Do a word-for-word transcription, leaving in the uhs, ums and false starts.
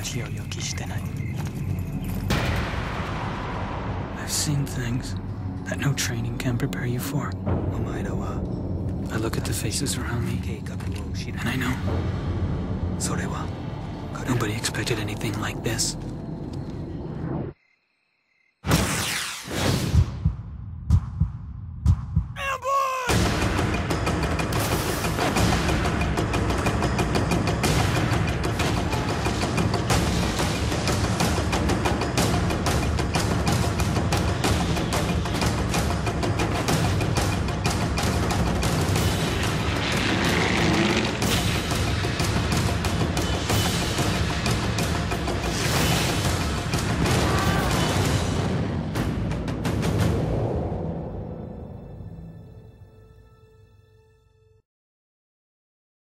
気を予期してない。I've seen things that no training can prepare you for. お前らは I look at the faces around me, 計画を知ら and I know それは nobody expected anything like this.